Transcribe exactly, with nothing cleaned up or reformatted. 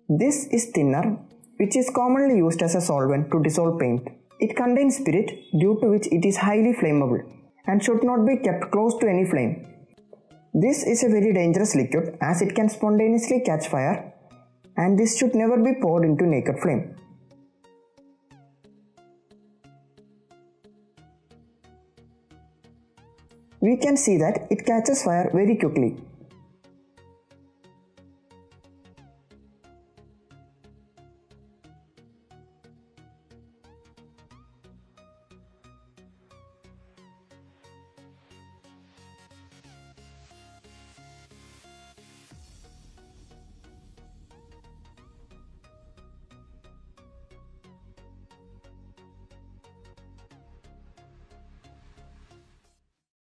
This is thinner, which is commonly used as a solvent to dissolve paint. It contains spirit, due to which it is highly flammable and should not be kept close to any flame. This is a very dangerous liquid as it can spontaneously catch fire, and this should never be poured into naked flame. We can see that it catches fire very quickly.